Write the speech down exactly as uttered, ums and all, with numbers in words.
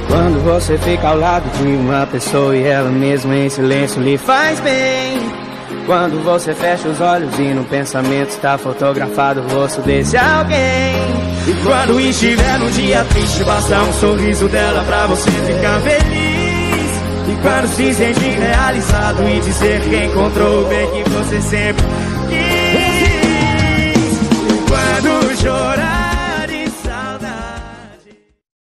Quando você fica ao lado de uma pessoa e ela mesma em silêncio lhe faz bem. Quando você fecha os olhos e no pensamento está fotografado o rosto desse alguém. E quando estiver num dia triste, basta um sorriso dela pra você ficar feliz. E quando se sentir realizado e dizer que encontrou o bem que você sempre quis.